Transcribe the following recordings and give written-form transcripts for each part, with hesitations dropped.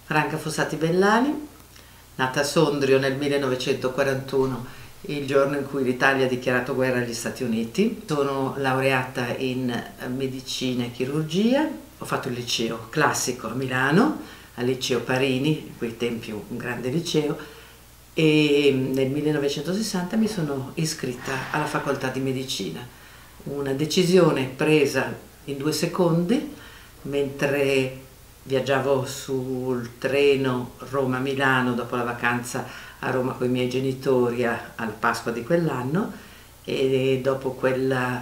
Franca Fossati Bellani, nata a Sondrio nel 1941, il giorno in cui l'Italia ha dichiarato guerra agli Stati Uniti. Sono laureata in medicina e chirurgia, ho fatto il liceo classico a Milano, al liceo Parini, in quei tempi un grande liceo, e nel 1960 mi sono iscritta alla facoltà di medicina. Una decisione presa in 2 secondi, mentre viaggiavo sul treno Roma-Milano dopo la vacanza a Roma con i miei genitori alla Pasqua di quell'anno, e dopo quella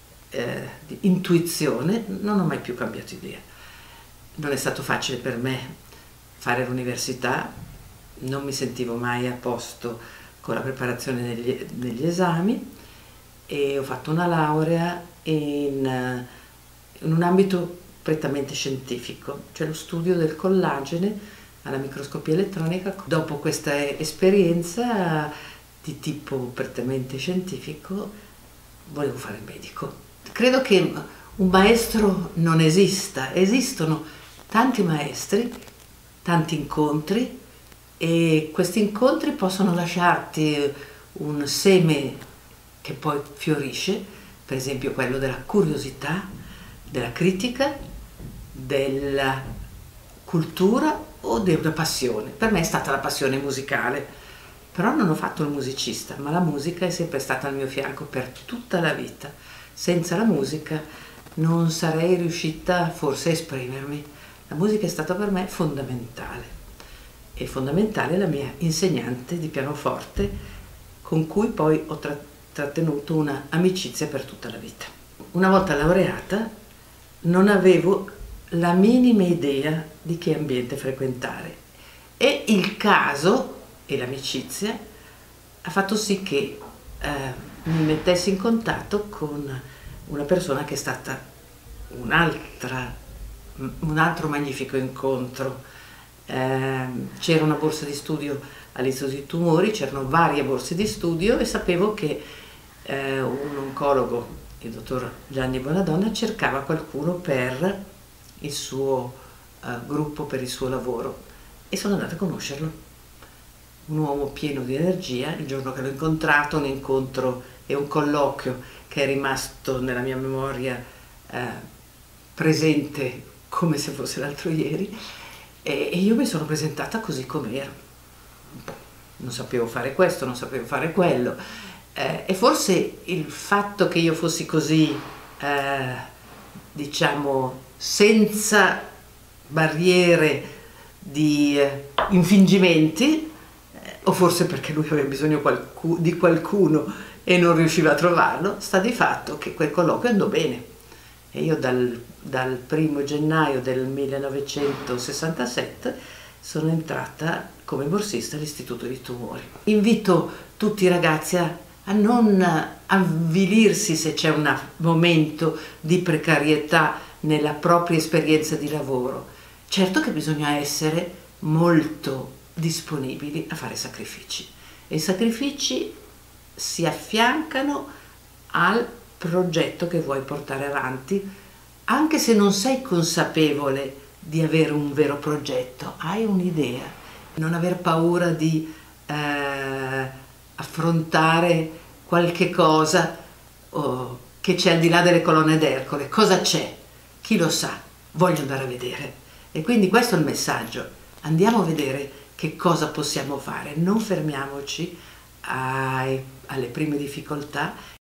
intuizione non ho mai più cambiato idea. Non è stato facile per me fare l'università, non mi sentivo mai a posto con la preparazione degli esami, e ho fatto una laurea in un ambito prettamente scientifico, cioè lo studio del collagene alla microscopia elettronica. Dopo questa esperienza di tipo prettamente scientifico volevo fare il medico. Credo che un maestro non esista, esistono tanti maestri, tanti incontri, e questi incontri possono lasciarti un seme che poi fiorisce, per esempio quello della curiosità, della critica, della cultura o della passione. Per me è stata la passione musicale, però non ho fatto il musicista, ma la musica è sempre stata al mio fianco per tutta la vita. Senza la musica non sarei riuscita forse a esprimermi. La musica è stata per me fondamentale, e fondamentale la mia insegnante di pianoforte, con cui poi ho trattenuto una amicizia per tutta la vita. Una volta laureata non avevo la minima idea di che ambiente frequentare, e il caso e l'amicizia ha fatto sì che mi mettessi in contatto con una persona che è stata un altro magnifico incontro. C'era una borsa di studio all'Istituto di Tumori, c'erano varie borse di studio, e sapevo che un oncologo, il dottor Gianni Bonadonna, cercava qualcuno per il suo gruppo, per il suo lavoro, e sono andata a conoscerlo. Un uomo pieno di energia. Il giorno che l'ho incontrato, un incontro e un colloquio che è rimasto nella mia memoria presente come se fosse l'altro ieri, e io mi sono presentata così com'ero. Non sapevo fare questo, non sapevo fare quello, e forse il fatto che io fossi così, diciamo, senza barriere di infingimenti, o forse perché lui aveva bisogno di qualcuno e non riusciva a trovarlo, sta di fatto che quel colloquio andò bene, e io dal 1° gennaio del 1967 sono entrata come borsista all'Istituto di Tumori. Invito tutti i ragazzi a non avvilirsi se c'è un momento di precarietà nella propria esperienza di lavoro. Certo che bisogna essere molto disponibili a fare sacrifici, e i sacrifici si affiancano al progetto che vuoi portare avanti, anche se non sei consapevole di avere un vero progetto, hai un'idea. Non aver paura di affrontare qualche cosa che c'è al di là delle colonne d'Ercole. Cosa c'è? Chi lo sa? Voglio andare a vedere. E quindi questo è il messaggio: andiamo a vedere che cosa possiamo fare, non fermiamoci alle prime difficoltà.